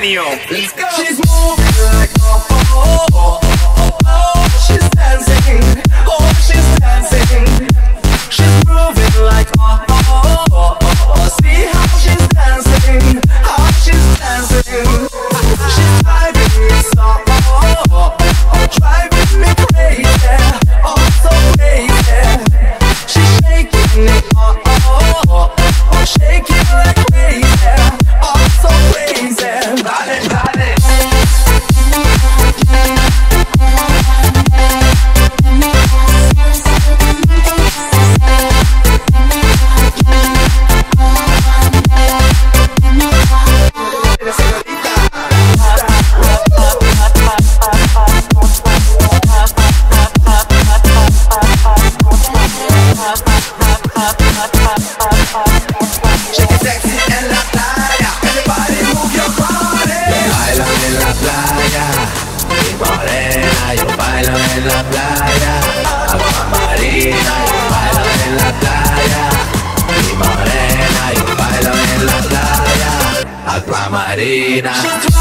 genio. Let's go. She's moving like oh, oh, oh, oh, oh, oh. She's dancing, oh, she's dancing. She's moving like oh, oh, oh, oh, oh. See how she's dancing, how she's dancing. She's driving me so, oh, oh, oh, driving me crazy, oh, so crazy. She's shaking it, oh, oh, oh, oh, shaking like crazy, oh, so crazy. Dale, dale. Shake it sexy en la playa. Everybody move your body. Bailan en la playa, mi morena. Yo bailo en la playa, agua marina. Yo bailo en la playa, mi morena. Yo bailo en la playa, agua marina.